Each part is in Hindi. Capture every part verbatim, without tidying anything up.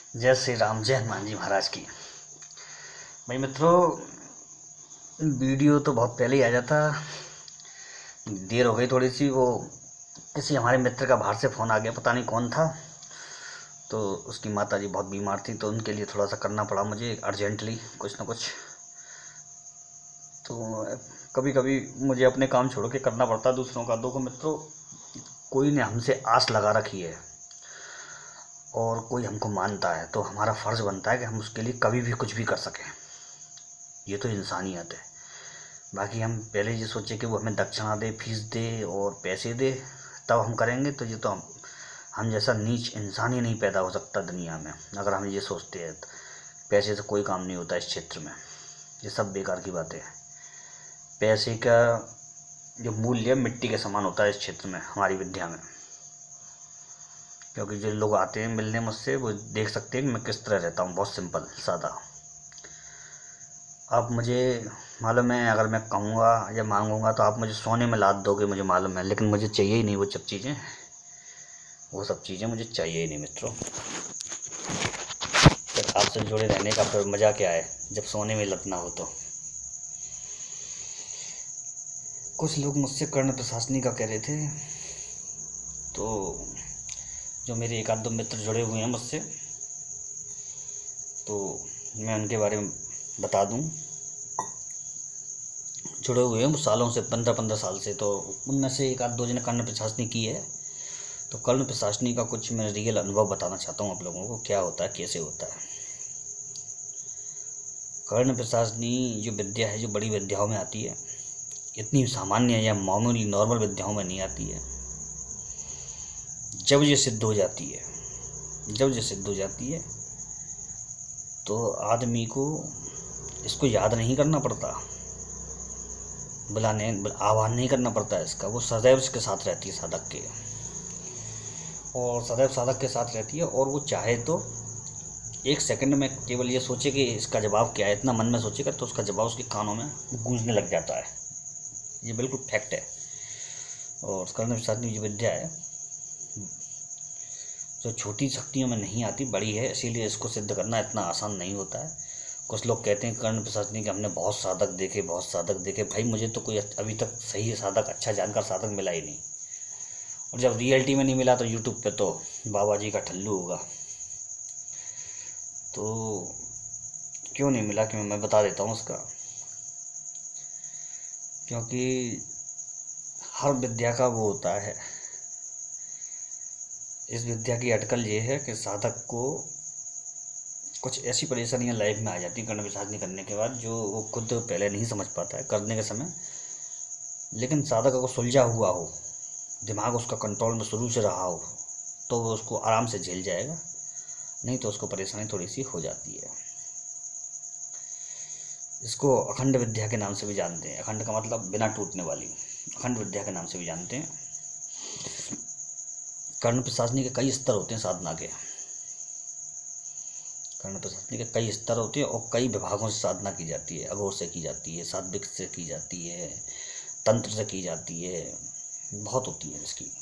जय श्री राम, जय हनुमान जी महाराज की। भाई मित्रों, वीडियो तो बहुत पहले ही आ जाता, देर हो गई थोड़ी सी। वो किसी हमारे मित्र का बाहर से फ़ोन आ गया, पता नहीं कौन था। तो उसकी माता जी बहुत बीमार थी, तो उनके लिए थोड़ा सा करना पड़ा मुझे अर्जेंटली कुछ ना कुछ। तो कभी कभी मुझे अपने काम छोड़ के करना पड़ता दूसरों का। दो मित्रों, कोई ने हमसे आस लगा रखी है और कोई हमको मानता है, तो हमारा फ़र्ज़ बनता है कि हम उसके लिए कभी भी कुछ भी कर सकें। ये तो इंसानियत है। बाकी हम पहले ये सोचे कि वो हमें दक्षिणा दे, फीस दे और पैसे दे, तब हम करेंगे, तो ये तो हम हम जैसा नीच इंसान ही नहीं पैदा हो सकता दुनिया में। अगर हम ये सोचते हैं तो पैसे से कोई काम नहीं होता इस क्षेत्र में। ये सब बेकार की बातें हैं। पैसे का जो मूल्य मिट्टी के समान होता है इस क्षेत्र में, हमारी विद्या में। क्योंकि जो लोग आते हैं मिलने मुझसे, वो देख सकते हैं कि मैं किस तरह रहता हूँ, बहुत सिंपल सादा। आप मुझे मालूम है, अगर मैं कहूँगा या मांगूंगा तो आप मुझे सोने में लाद दोगे, मुझे मालूम है, लेकिन मुझे चाहिए ही नहीं वो सब चीज़ें। वो सब चीज़ें मुझे चाहिए ही नहीं मित्रों। फिर आपसे जुड़े रहने का फिर मज़ा क्या है जब सोने में लतना हो। तो कुछ लोग मुझसे कर्ण प्रशासनी का कह रहे थे, तो जो मेरे एक आध दो मित्र जुड़े हुए हैं मुझसे, तो मैं उनके बारे में बता दूं। जुड़े हुए हैं सालों से, पंद्रह पंद्रह साल से। तो उनमें से एक आध दो जने कर्ण प्रशासनी की है। तो कर्ण प्रशासनी का कुछ मैं रियल अनुभव बताना चाहता हूँ आप लोगों को, क्या होता है, कैसे होता है। कर्ण प्रशासनी जो विद्या है, जो बड़ी विद्याओं में आती है, इतनी सामान्य या मामूली नॉर्मल विद्याओं में नहीं आती है। जब ये सिद्ध हो जाती है जब ये सिद्ध हो जाती है तो आदमी को इसको याद नहीं करना पड़ता, बुलाने आह्वान नहीं करना पड़ता है इसका। वो सदैव इसके साथ रहती है, साधक के, और सदैव साधक के साथ रहती है। और वो चाहे तो एक सेकंड में केवल ये सोचे कि इसका जवाब क्या है, इतना मन में सोचेगा तो उसका जवाब उसके कानों में गूंजने लग जाता है। ये बिल्कुल फैक्ट है। और कर्ण प्रशासनी जो विद्या है, जो छोटी शक्तियों में नहीं आती, बड़ी है, इसीलिए इसको सिद्ध करना इतना आसान नहीं होता है। कुछ लोग कहते हैं कर्ण प्रशासनी के हमने बहुत साधक देखे बहुत साधक देखे भाई मुझे तो कोई अभी तक सही साधक, अच्छा जानकार साधक मिला ही नहीं। और जब रियलिटी में नहीं मिला तो यूट्यूब पे तो बाबा जी का ठल्लू होगा। तो क्यों नहीं मिला, क्यों, मैं बता देता हूँ उसका। क्योंकि हर विद्या का वो होता है। इस विद्या की अटकल ये है कि साधक को कुछ ऐसी परेशानियां लाइफ में आ जाती हैं कर्ण प्रशासनी करने के बाद, जो वो खुद पहले नहीं समझ पाता है करने के समय। लेकिन साधक अगर सुलझा हुआ हो, दिमाग उसका कंट्रोल में शुरू से रहा हो, तो वो उसको आराम से झेल जाएगा, नहीं तो उसको परेशानी थोड़ी सी हो जाती है। इसको अखंड विद्या के नाम से भी जानते हैं। अखंड का मतलब बिना टूटने वाली, अखंड विद्या के नाम से भी जानते हैं। कर्ण प्रशासनी के कई स्तर होते हैं साधना के। कर्ण प्रशासनी के कई स्तर होते हैं और कई विभागों से साधना की जाती है। अघोर से की जाती है, सात्विक से की जाती है, तंत्र से की जाती है, बहुत होती है इसकी।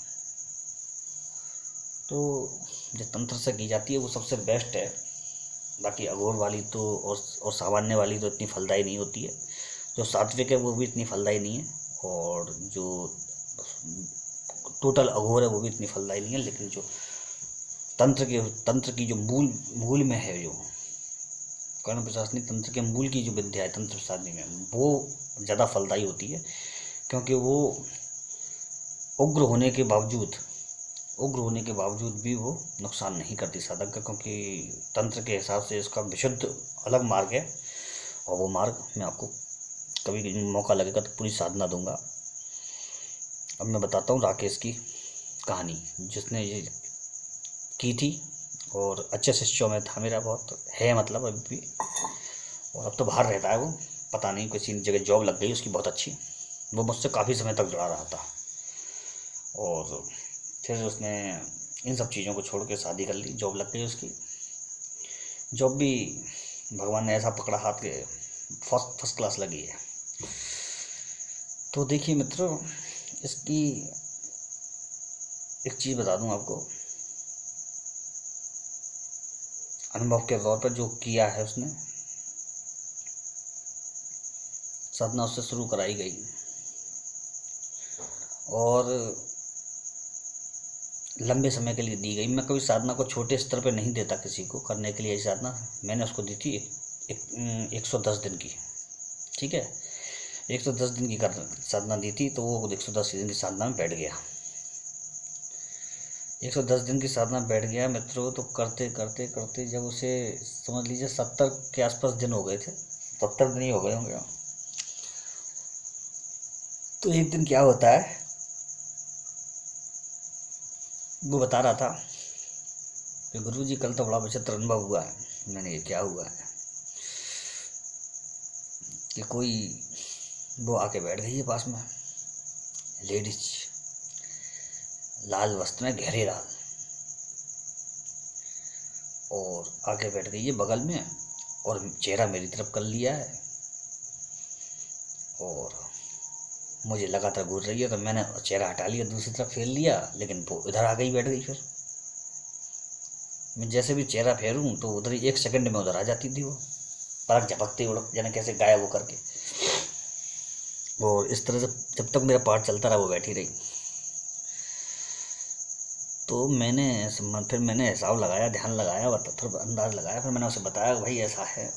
तो जो तंत्र से की जाती है वो सबसे बेस्ट है। बाकी अघोर वाली तो और और सामान्य वाली तो इतनी फलदायी नहीं होती है। जो सात्विक है वो भी इतनी फलदायी नहीं है, और जो टोटल अघोर है वो भी इतनी फलदायी नहीं है। लेकिन जो तंत्र के तंत्र की जो मूल मूल में है, जो कर्ण प्रशासनी तंत्र के मूल की जो विद्या है तंत्र प्रशासनी में, वो ज़्यादा फलदायी होती है। क्योंकि वो उग्र होने के बावजूद उग्र होने के बावजूद भी वो नुकसान नहीं करती साधक का। क्योंकि तंत्र के हिसाब से इसका विशुद्ध अलग मार्ग है, और वो मार्ग मैं आपको कभी मौका लगेगा तो पूरी साधना दूंगा। अब मैं बताता हूँ राकेश की कहानी, जिसने ये की थी और अच्छे शिष्यों में था मेरा, बहुत है मतलब अभी भी। और अब तो बाहर रहता है वो, पता नहीं किसी जगह जॉब लग गई उसकी बहुत अच्छी। वो मुझसे काफ़ी समय तक जुड़ा रहा था, और फिर उसने इन सब चीज़ों को छोड़ के शादी कर ली, जॉब लग गई उसकी। जॉब भी भगवान ने ऐसा पकड़ा हाथ के, फर्स्ट फर्स्ट क्लास लगी है। तो देखिए मित्रों, इसकी एक चीज़ बता दूं आपको। अनुभव के तौर पर जो किया है उसने, साधना उससे शुरू कराई गई और लंबे समय के लिए दी गई। मैं कभी साधना को छोटे स्तर पे नहीं देता किसी को करने के लिए। ये साधना मैंने उसको दी थी एक, एक, एक सौ दस दिन की, ठीक है, एक सौ दस दिन की कर साधना दी थी। तो वो एक सौ दस दिन की साधना में बैठ गया, एक सौ दस दिन की साधना बैठ गया मित्रों। तो करते करते करते जब उसे समझ लीजिए सत्तर के आसपास दिन हो गए थे, सत्तर दिन ही हो गए होंगे। तो एक दिन क्या होता है, वो बता रहा था कि गुरुजी कल तो बड़ा विचित्र अनुभव हुआ है। मैंने ये क्या हुआ है कि कोई वो आके बैठ गई है पास में, लेडीज, लाल वस्त्र में, गहरे लाल, और आके बैठ गई है बगल में और चेहरा मेरी तरफ कर लिया है और मुझे लगातार घूर रही है। तो मैंने चेहरा हटा लिया, दूसरी तरफ फेर लिया, लेकिन वो इधर आ गई, बैठ गई। फिर मैं जैसे भी चेहरा फेरूं तो उधर ही एक सेकंड में उधर आ जाती थी वो, पलक झपकते उड़ जाने कैसे गायब वो करके। और इस तरह से जब तक मेरा पाठ चलता रहा वो बैठी रही। तो मैंने फिर मैंने हिसाब लगाया, ध्यान लगाया, फिर अंदाज लगाया। फिर मैंने उसे बताया भाई ऐसा है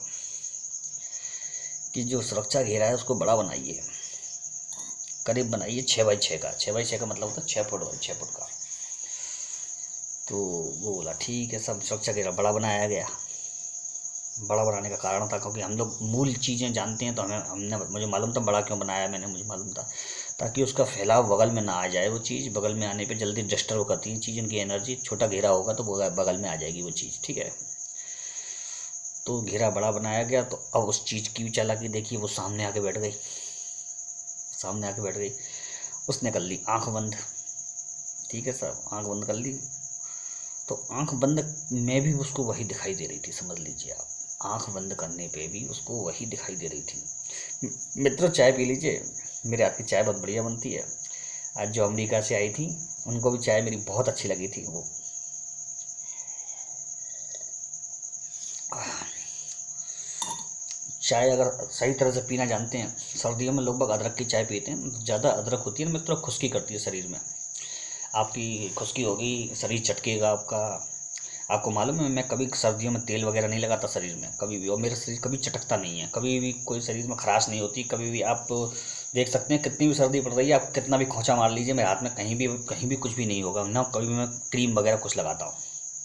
कि जो सुरक्षा घेरा है उसको बड़ा बनाइए, करीब बनाइए छः बाई छः का। छः बाई छः का मतलब होता है छः फुट बाई छः फुट का। तो वो बोला ठीक है, सब सुरक्षा घेरा बड़ा बनाया गया। बड़ा बनाने का कारण था क्योंकि हम लोग मूल चीज़ें जानते हैं, तो हमें हमने मुझे मालूम था बड़ा क्यों बनाया मैंने, मुझे मालूम था ताकि उसका फैलाव बगल में ना आ जाए। वो चीज़ बगल में आने पे जल्दी डिस्टर्ब करती है चीज़, उनकी एनर्जी। छोटा घेरा होगा तो बगल में आ जाएगी वो चीज़, ठीक है। तो घेरा बड़ा बनाया गया। तो अब उस चीज़ की भी चालाकी देखिए, वो सामने आके बैठ गई, सामने आके बैठ गई। उसने कर ली आंख बंद, ठीक है सर, आंख बंद कर ली। तो आंख बंद में भी उसको वही दिखाई दे रही थी, समझ लीजिए आप, आंख बंद करने पे भी उसको वही दिखाई दे रही थी। मित्रों चाय पी लीजिए, मेरे हाथ की चाय बहुत बढ़िया बनती है। आज जो अमेरिका से आई थी उनको भी चाय मेरी बहुत अच्छी लगी थी। वो चाय अगर सही तरह से पीना जानते हैं, सर्दियों में लोग बाग अदरक की चाय पीते हैं। ज़्यादा अदरक होती है ना मित्रों, खुश्की करती है शरीर में, आपकी खुश्की होगी, शरीर चटकेगा आपका। आपको मालूम है मैं कभी सर्दियों में तेल वगैरह नहीं लगाता शरीर में कभी भी, और मेरा शरीर कभी चटकता नहीं है, कभी भी कोई शरीर में खराश नहीं होती कभी भी। आप देख सकते हैं कितनी भी सर्दी पड़ रही है, आप कितना भी खोंचा मार लीजिए, मेरे हाथ में कहीं भी कहीं भी कुछ भी नहीं होगा ना, कभी भी मैं क्रीम वगैरह कुछ लगाता हूँ।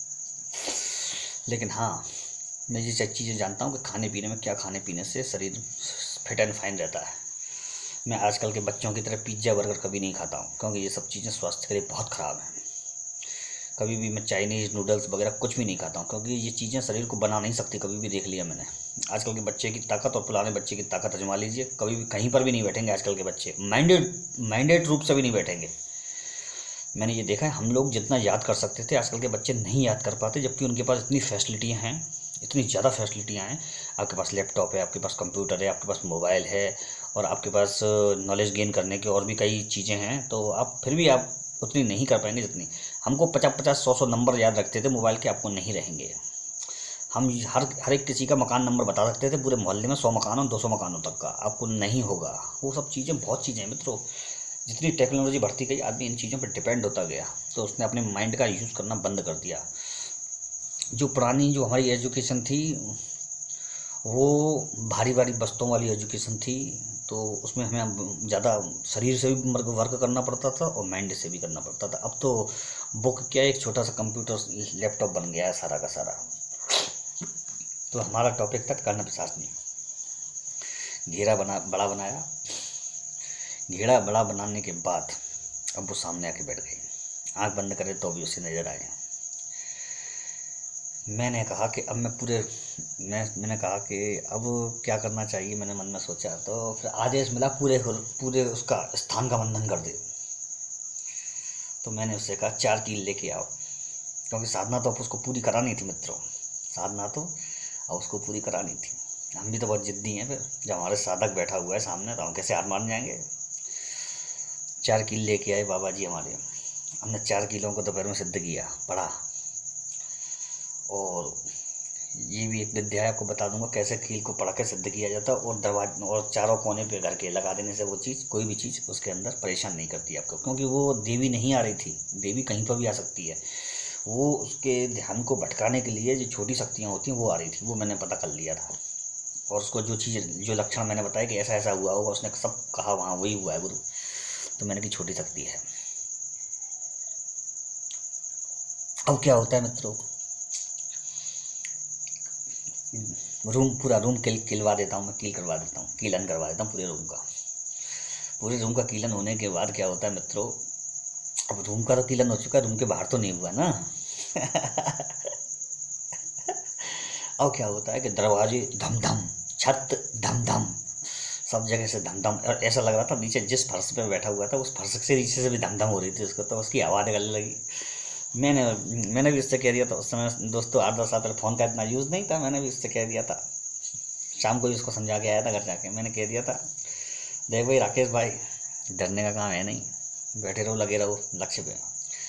लेकिन हाँ, मैं ये चीज़ें जानता हूँ कि खाने पीने में क्या खाने पीने से शरीर फिट एंड फाइन रहता है। मैं आजकल के बच्चों की तरह पिज्ज़ा बर्गर कभी नहीं खाता हूँ, क्योंकि ये सब चीज़ें स्वास्थ्य के लिए बहुत ख़राब हैं। कभी भी मैं चाइनीज़ नूडल्स वगैरह कुछ भी नहीं खाता हूँ, क्योंकि ये चीज़ें शरीर को बना नहीं सकती। कभी भी देख लिया मैंने, आजकल के बच्चे की ताकत और पुराने बच्चे की ताकत आजमा लीजिए, कभी भी कहीं पर भी नहीं बैठेंगे आजकल के बच्चे, माइंडेड माइंडेड रूप से भी नहीं बैठेंगे। मैंने ये देखा है, हम लोग जितना याद कर सकते थे आजकल के बच्चे नहीं याद कर पाते, जबकि उनके पास इतनी फैसिलिटियाँ हैं, इतनी ज़्यादा फैसिलिटियाँ हैं। आपके पास लैपटॉप है, आपके पास कंप्यूटर है, आपके पास मोबाइल है, और आपके पास नॉलेज गेन करने की और भी कई चीज़ें हैं। तो आप फिर भी आप उतनी नहीं कर पाएंगे जितनी हमको पचास पचास सौ सौ नंबर याद रखते थे मोबाइल के, आपको नहीं रहेंगे। हम हर हर एक किसी का मकान नंबर बता सकते थे पूरे मोहल्ले में, सौ मकानों दो सौ मकानों तक का, आपको नहीं होगा। वो सब चीज़ें बहुत चीज़ें हैं मित्रों। जितनी टेक्नोलॉजी बढ़ती गई, आदमी इन चीज़ों पर डिपेंड होता गया, तो उसने अपने माइंड का यूज़ करना बंद कर दिया। जो पुरानी जो हमारी एजुकेशन थी वो भारी भारी बस्तों वाली एजुकेशन थी, तो उसमें हमें ज़्यादा शरीर से भी वर्क करना पड़ता था और माइंड से भी करना पड़ता था। अब तो बुक क्या, एक छोटा सा कंप्यूटर लैपटॉप बन गया है सारा का सारा। तो हमारा टॉपिक था कर्ण पिशाचनी। घेरा बना बड़ा बनाया, घेरा बड़ा बनाने के बाद अब वो सामने आके बैठ गई, आंख बंद करे तो भी उसे नज़र आए। मैंने कहा कि अब मैं पूरे मैं मैंने कहा कि अब क्या करना चाहिए, मैंने मन में सोचा। तो फिर आदेश मिला पूरे पूरे उसका स्थान का बंधन कर दे। तो मैंने उससे कहा चार कील लेके आओ, क्योंकि साधना तो अब उसको पूरी करानी थी मित्रों, साधना तो अब उसको पूरी करानी थी। हम भी तो बहुत जिद्दी हैं, फिर जब हमारे साधक बैठा हुआ है सामने तो हम कैसे हार मान जाएंगे। चार कील लेके आए बाबा जी हमारे, हमने चार कीलों को दोपहर में सिद्ध किया, पढ़ा, और ये भी एक विद्या है, आपको बता दूंगा कैसे कील को पढ़ के सिद्ध किया जाता है। और दरवाजे और चारों कोने पे घर के लगा देने से वो चीज़, कोई भी चीज़ उसके अंदर परेशान नहीं करती आपको, क्योंकि वो देवी नहीं आ रही थी। देवी कहीं पर भी आ सकती है, वो उसके ध्यान को भटकाने के लिए जो छोटी शक्तियाँ होती हैं वो आ रही थी, वो मैंने पता कर लिया था। और उसको जो चीज़, जो लक्षण मैंने बताया कि ऐसा ऐसा हुआ होगा, उसने सब कहा वहाँ वही हुआ है गुरु, तो मैंने की छोटी शक्ति है। अब क्या होता है मित्रों, रूम पूरा रूम किल किलवा देता हूँ मैं, कील करवा देता हूँ, कीलन करवा देता हूँ पूरे रूम का। पूरे रूम का कीलन होने के बाद क्या होता है मित्रों, अब रूम का तो कीलन हो चुका है, रूम के बाहर तो नहीं हुआ ना। अब क्या होता है कि दरवाजे धम धम, छत धम धम, सब जगह से धम धम। और ऐसा लग रहा था नीचे जिस फर्श पे बैठा हुआ था उस फर्श से नीचे से भी धम धम हो रही थी उसको, तो उसकी आवाज़ निकलने लगी। मैंने मैंने भी उससे कह दिया था उस समय दोस्तों, आठ दस साल फ़ोन का इतना यूज़ नहीं था, मैंने भी उससे कह दिया था, शाम को ही उसको समझा के आया था घर जाके। मैंने कह दिया था, देख भाई राकेश भाई, डरने का काम है नहीं, बैठे रहो, लगे रहो लक्ष्य पे।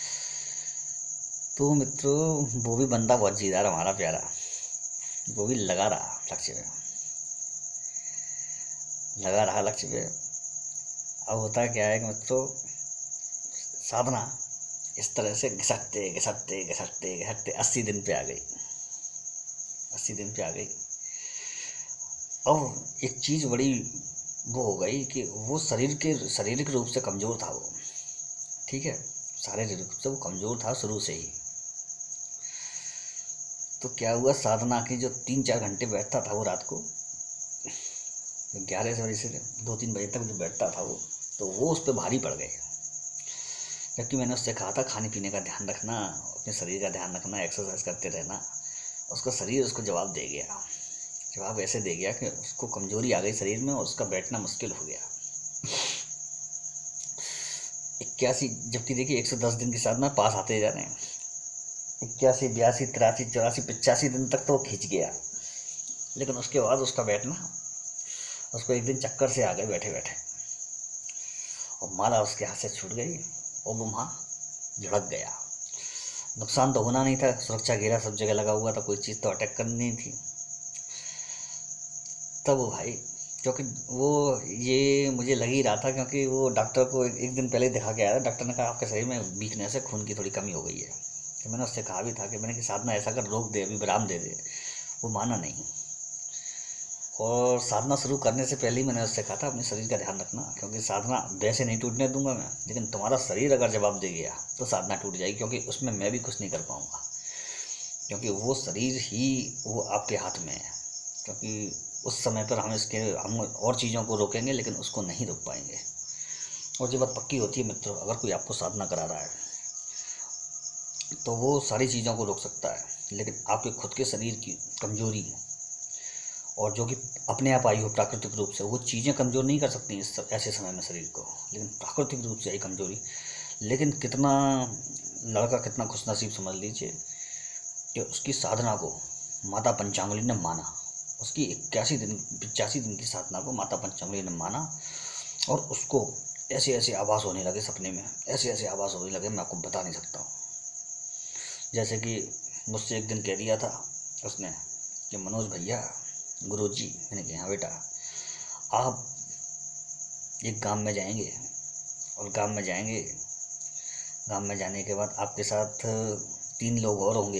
तो मित्रों वो भी बंदा बहुत जीदार हमारा प्यारा, वो भी लगा रहा लक्ष्य पे, लगा रहा लक्ष्य पे। अब होता क्या है कि मित्रों, साधना इस तरह से घिसटते घिसटते घिसटते घिसटते अस्सी दिन पे आ गई, अस्सी दिन पे आ गई। और एक चीज़ बड़ी वो हो गई कि वो शरीर के शारीरिक रूप से कमज़ोर था वो, ठीक है, शारीरिक रूप से वो कमज़ोर था शुरू से ही। तो क्या हुआ, साधना की जो तीन चार घंटे बैठता था वो रात को, ग्यारह बजे से दो तीन बजे तक जो बैठता था वो, तो वो उस पर भारी पड़ गए। जबकि मैंने उससे कहा था खाने पीने का ध्यान रखना, अपने शरीर का ध्यान रखना, एक्सरसाइज करते रहना। उसका शरीर उसको जवाब दे गया, जवाब ऐसे दे गया कि उसको कमजोरी आ गई शरीर में और उसका बैठना मुश्किल हो गया। इक्यासी, जबकि देखिए एक सौ दस दिन के साथ में पास आते जा रहे हैं, इक्यासी बयासी तिरासी चौरासी पचासी दिन तक तो वो खींच गया। लेकिन उसके बाद उसका बैठना, उसको एक दिन चक्कर से आ गए बैठे बैठे, और माला उसके हाथ से छूट गई और वो वहाँ झड़क गया। नुकसान तो होना नहीं था, सुरक्षा घेरा सब जगह लगा हुआ था, कोई चीज़ तो अटैक करनी नहीं थी। तब वो भाई, क्योंकि वो ये मुझे लग ही रहा था, क्योंकि वो डॉक्टर को एक दिन पहले दिखा के आया था। डॉक्टर ने कहा आपके शरीर में वीकनेस है, खून की थोड़ी कमी हो गई है। तो मैंने उससे कहा भी था कि मैंने कि साधना ऐसा कर रोक दे, अभी विराम दे दे। वो माना नहीं, और साधना शुरू करने से पहले ही मैंने उससे कहा था अपने शरीर का ध्यान रखना, क्योंकि साधना वैसे नहीं टूटने दूंगा मैं, लेकिन तुम्हारा शरीर अगर जवाब दे गया तो साधना टूट जाएगी, क्योंकि उसमें मैं भी कुछ नहीं कर पाऊँगा, क्योंकि वो शरीर ही वो आपके हाथ में है। क्योंकि उस समय पर हम इसके हम और चीज़ों को रोकेंगे लेकिन उसको नहीं रोक पाएंगे। और ये बात पक्की होती है मित्रों, अगर कोई आपको साधना करा रहा है तो वो सारी चीज़ों को रोक सकता है, लेकिन आपके खुद के शरीर की कमजोरी और जो कि अपने आप आई हो प्राकृतिक रूप से, वो चीज़ें कमज़ोर नहीं कर सकती इस ऐसे समय में शरीर को, लेकिन प्राकृतिक रूप से आई कमजोरी। लेकिन कितना लड़का कितना खुशनसीब समझ लीजिए कि उसकी साधना को माता पंचांगुली ने माना, उसकी इक्यासी दिन पचासी दिन की साधना को माता पंचांगुली ने माना, और उसको ऐसे ऐसे आभास होने लगे सपने में, ऐसे ऐसे आभास होने लगे मैं आपको बता नहीं सकता हूँ। जैसे कि मुझसे एक दिन कह दिया था उसने कि मनोज भैया, गुरुजी, मैंने कहा हाँ बेटा, आप एक गांव में जाएंगे, और गांव में जाएंगे गांव में जाने के बाद आपके साथ तीन लोग और होंगे।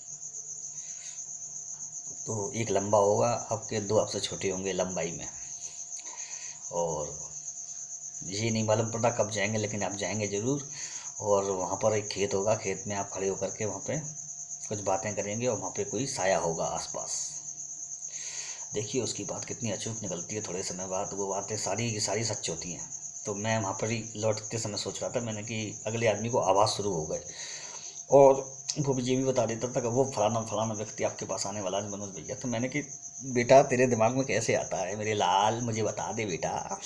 तो एक लंबा होगा आपके, दो आपसे छोटे होंगे लंबाई में, और ये नहीं मालूम पड़ता कब जाएंगे, लेकिन आप जाएंगे ज़रूर। और वहाँ पर एक खेत होगा, खेत में आप खड़े होकर के वहाँ पे कुछ बातें करेंगे, और वहाँ पे कोई साया होगा आसपास। देखिए उसकी बात कितनी अचूक निकलती है, थोड़े समय बाद वो बातें सारी की सारी सच होती हैं। तो मैं वहाँ पर ही लौटते समय सोच रहा था मैंने कि अगले आदमी को आवाज़ शुरू हो गए, और वो भी ये भी बता देता था कि वो फलाना फलाना व्यक्ति आपके पास आने वाला है मनोज भैया। तो मैंने कि बेटा तेरे दिमाग में कैसे आता है मेरे लाल, मुझे बता दे बेटा।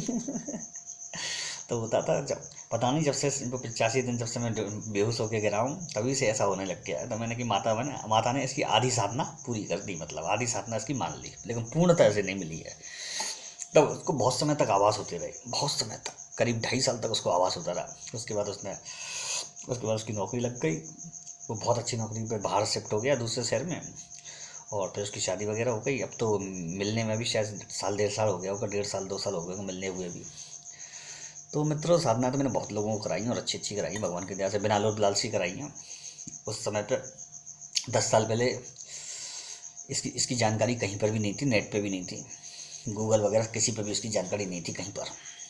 तो होता था जब पता नहीं जब से पचासी दिन जब से मैं बेहोश होकर गिरा हूँ तभी से ऐसा होने लग गया है। तो मैंने कि माता मैंने माता ने इसकी आधी साधना पूरी कर दी, मतलब आधी साधना इसकी मान ली, लेकिन पूर्णतः से नहीं मिली है। तब उसको बहुत समय तक आवाज़ होती रही, बहुत समय तक, करीब ढाई साल तक उसको आवाज़ होता रहा। उसके बाद उसने उसके बाद उसकी नौकरी लग गई, वो बहुत अच्छी नौकरी पे बाहर शिफ्ट हो गया दूसरे शहर में, और फिर उसकी शादी वगैरह हो गई। अब तो मिलने में भी शायद साल डेढ़ साल हो गया होगा, डेढ़ साल दो साल हो गए होंगे मिलने हुए भी। तो मित्रों साधना तो मैंने बहुत लोगों को कराई और अच्छी अच्छी कराई, भगवान की दया से बिना लोभ लालची कराई हैं। उस समय पर दस साल पहले इसकी इसकी जानकारी कहीं पर भी नहीं थी, नेट पे भी नहीं थी, गूगल वगैरह किसी पर भी इसकी जानकारी नहीं थी कहीं पर।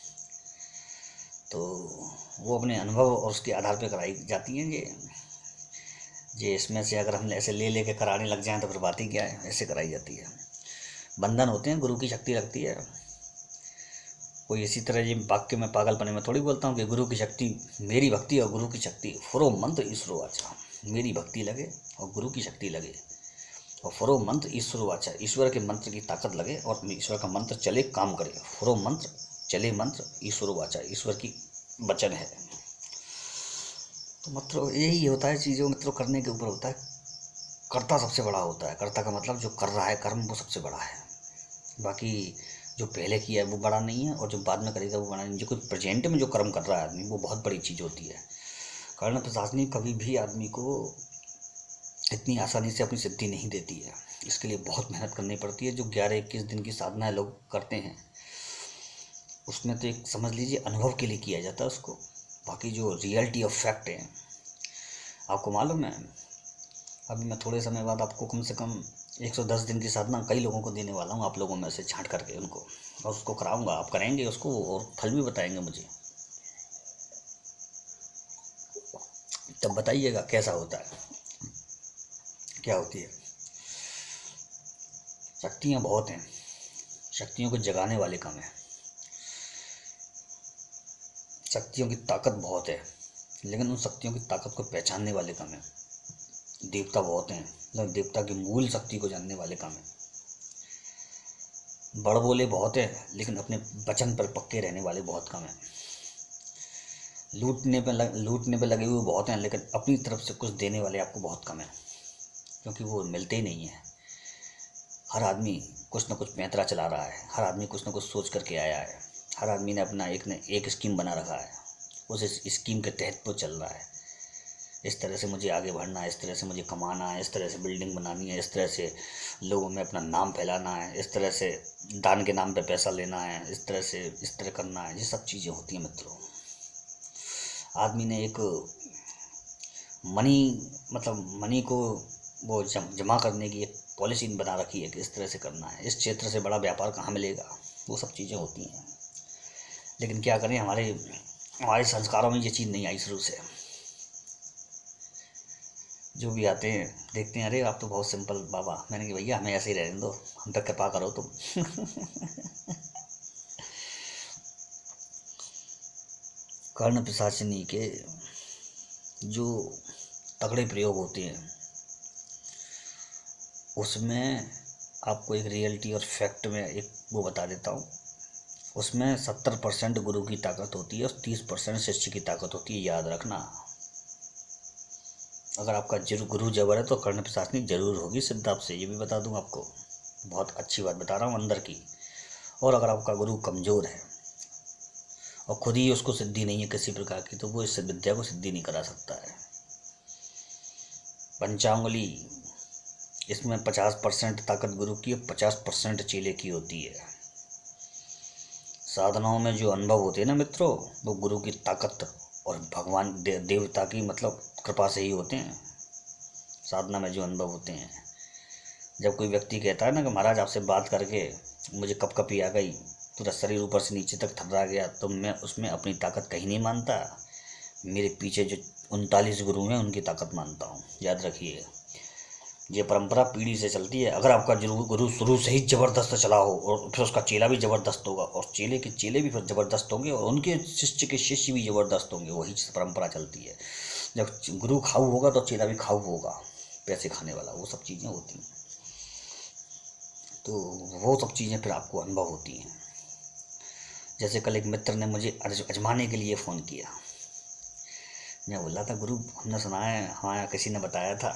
तो वो अपने अनुभव और उसके आधार पर कराई जाती हैं ये ये इसमें से अगर हम ऐसे ले लेके कराने लग जाएं तो फिर बात ही क्या है, ऐसे कराई जाती है। बंधन होते हैं, गुरु की शक्ति लगती है। कोई इसी तरह ये वाक्य में पागलपने में थोड़ी बोलता हूँ कि गुरु की शक्ति मेरी भक्ति और गुरु की शक्ति फुरो मंत्र ईश्वरो वाचा, मेरी भक्ति लगे और गुरु की शक्ति लगे और फुरो मंत्र ईश्वरो वाचा, ईश्वर के मंत्र की ताकत लगे और ईश्वर का मंत्र चले, काम करे। फुरो मंत्र चले मंत्र ईश्वरो वाचा, ईश्वर की वचन है। तो मित्रों यही होता है, चीज़ों मित्रों करने के ऊपर होता है। कर्ता सबसे बड़ा होता है, कर्ता का मतलब जो कर रहा है कर्म वो सबसे बड़ा है। बाकी जो पहले किया है वो बड़ा नहीं है और जो बाद में करेगा वो बड़ा नहीं। जो कोई प्रेजेंट में जो कर्म कर रहा है आदमी वो बहुत बड़ी चीज़ होती है। कारण प्रशासनिक कभी भी आदमी को इतनी आसानी से अपनी सिद्धि नहीं देती है, इसके लिए बहुत मेहनत करनी पड़ती है। जो ग्यारह इक्कीस दिन की साधना लोग करते हैं उसमें तो एक समझ लीजिए अनुभव के लिए किया जाता है उसको। बाकी जो रियलिटी ऑफ फैक्ट है आपको मालूम है, अभी मैं थोड़े समय बाद आपको कम से कम एक सौ दस दिन की साधना कई लोगों को देने वाला हूँ, आप लोगों में से छांट करके उनको, और उसको कराऊंगा, आप करेंगे उसको और फल भी बताएंगे मुझे, तब बताइएगा कैसा होता है, क्या होती है। शक्तियाँ बहुत हैं, शक्तियों को जगाने वाले काम है, शक्तियों की ताकत बहुत है, लेकिन उन शक्तियों की ताकत को पहचानने वाले काम है। देवता बहुत हैं, मतलब देवता की मूल शक्ति को जानने वाले काम है। बड़ बोले बहुत हैं, लेकिन अपने वचन पर पक्के रहने वाले बहुत कम हैं। लूटने पे लग, लूटने पे लगे हुए बहुत हैं, लेकिन अपनी तरफ से कुछ देने वाले आपको बहुत कम हैं, क्योंकि वो मिलते ही नहीं हैं। हर आदमी कुछ ना कुछ पैंतरा चला रहा है, हर आदमी कुछ ना कुछ सोच करके आया है, हर आदमी ने अपना एक ने एक स्कीम बना रखा है, उस स्कीम के तहत वो चल रहा है। इस तरह से मुझे आगे बढ़ना है, इस तरह से मुझे कमाना है, इस तरह से बिल्डिंग बनानी है, इस तरह से लोगों में अपना नाम फैलाना है, इस तरह से दान के नाम पे पैसा लेना है, इस तरह से इस तरह करना है। ये सब चीज़ें होती हैं मित्रों। आदमी ने एक मनी मतलब मनी को वो जमा करने की एक पॉलिसी बना रखी है कि इस तरह से करना है, इस क्षेत्र से बड़ा व्यापार कहाँ मिलेगा, वो सब चीज़ें होती हैं। लेकिन क्या करें, हमारे हमारे संस्कारों में ये चीज़ नहीं आई शुरू से। जो भी आते हैं देखते हैं, अरे आप तो बहुत सिंपल बाबा। मैंने कहा भैया हमें ऐसे ही रहने दो, हम पे कृपा करो तुम। कर्ण पिशाचिनी के जो तगड़े प्रयोग होते हैं उसमें आपको एक रियलिटी और फैक्ट में एक वो बता देता हूँ। उसमें सत्तर परसेंट गुरु की ताकत होती है और तीस परसेंट शिष्य की ताकत होती है, याद रखना। अगर आपका जरूर गुरु जबर है तो कर्ण पिशाचिनी जरूर होगी सिद्ध, आपसे ये भी बता दूं आपको, बहुत अच्छी बात बता रहा हूँ अंदर की। और अगर आपका गुरु कमज़ोर है और खुद ही उसको सिद्धि नहीं है किसी प्रकार की, तो वो इस विद्या को सिद्धि नहीं करा सकता है। पंचांगुली इसमें पचास परसेंट ताकत गुरु की और पचास परसेंट चेले की होती है। साधनाओं में जो अनुभव होते हैं ना मित्रों, वो गुरु की ताकत और भगवान दे, देवता की मतलब कृपा से ही होते हैं। साधना में जो अनुभव होते हैं, जब कोई व्यक्ति कहता है ना कि महाराज आपसे बात करके मुझे कपकपी आ गई, पूरा शरीर ऊपर से नीचे तक थर्रा गया, तो मैं उसमें अपनी ताकत कहीं नहीं मानता, मेरे पीछे जो उनतालीस गुरु हैं उनकी ताकत मानता हूँ। याद रखिए, ये परंपरा पीढ़ी से चलती है। अगर आपका गुरु शुरू से ही ज़बरदस्त चला हो और फिर उसका चेला भी ज़बरदस्त होगा और चेले के चेले भी फिर ज़बरदस्त होंगे और उनके शिष्य के शिष्य भी ज़बरदस्त होंगे, वही परंपरा चलती है। जब गुरु खाऊ होगा तो चेला भी खाऊ होगा, पैसे खाने वाला, वो सब चीज़ें होती हैं। तो वो सब चीज़ें फिर आपको अनुभव होती हैं। जैसे कल एक मित्र ने मुझे अजमाने के लिए फ़ोन किया, मैं बोला था गुरु हमने सुना है, हाँ किसी ने बताया था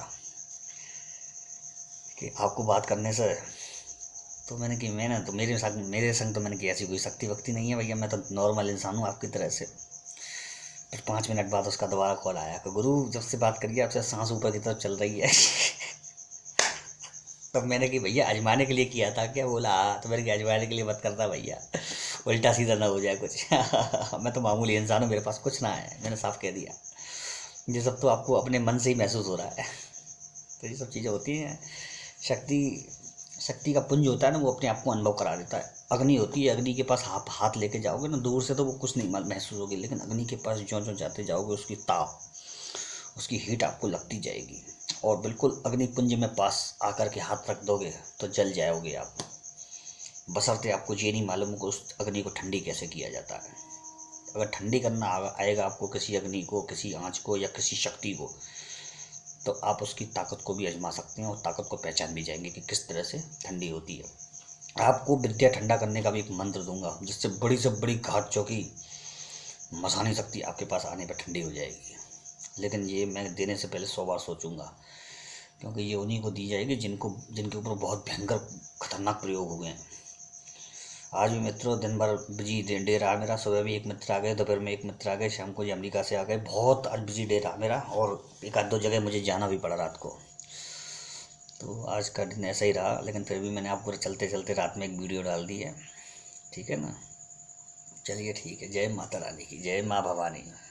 कि आपको बात करने से, तो मैंने कि मैंने तो मेरे संग मेरे संग तो मैंने कि ऐसी कोई शक्ति वक्ति नहीं है भैया, मैं तो नॉर्मल इंसान हूँ आपकी तरह से। फिर पाँच मिनट बाद उसका दोबारा कॉल आया कि गुरु जब से बात करिए आपसे सांस ऊपर की तरफ चल रही है। तब मैंने कि भैया आजमाने के लिए किया था क्या? बोला हाँ। तो मैंने कि आजमाने के लिए मत करता भैया, उल्टा सीधा ना हो जाए कुछ। मैं तो मामूली इंसान हूँ, मेरे पास कुछ ना है, मैंने साफ कह दिया। ये सब तो आपको अपने मन से ही महसूस हो रहा है। तो ये सब चीज़ें होती हैं। शक्ति शक्ति का पुंज होता है ना, वो अपने आप को अनुभव करा देता है। अग्नि होती है, अग्नि के पास आप हाथ लेके जाओगे ना दूर से तो वो कुछ नहीं महसूस होगी, लेकिन अग्नि के पास ज्यों ज्यों जाते जाओगे उसकी ताप, उसकी हीट आपको लगती जाएगी। और बिल्कुल अग्नि पुंज में पास आकर के हाथ रख दोगे तो जल जाओगे आप, बशर्ते आपको ये नहीं मालूम कि उस अग्नि को ठंडी कैसे किया जाता है। अगर ठंडी करना आएगा आपको किसी अग्नि को, किसी आँच को या किसी शक्ति को, तो आप उसकी ताकत को भी आजमा सकते हैं और ताकत को पहचान भी जाएंगे कि किस तरह से ठंडी होती है। आपको विद्या ठंडा करने का भी एक मंत्र दूंगा, जिससे बड़ी से बड़ी घात चौकी मसानी शक्ति आपके पास आने पर ठंडी हो जाएगी। लेकिन ये मैं देने से पहले सौ बार सोचूंगा, क्योंकि ये उन्हीं को दी जाएगी जिनको जिनके ऊपर बहुत भयंकर खतरनाक प्रयोग हुए हैं। आज भी मित्रों दिन भर बिजी डे डे रहा मेरा। सुबह भी एक मित्र आ गए, दोपहर में एक मित्र आ गए, शाम को ये अमेरिका से आ गए। बहुत आज बिजी डे रहा मेरा, और एक आध दो जगह मुझे जाना भी पड़ा रात को। तो आज का दिन ऐसा ही रहा, लेकिन फिर भी मैंने आपको चलते चलते रात में एक वीडियो डाल दी है। ठीक है ना? चलिए ठीक है। जय माता रानी की, जय माँ भवानी।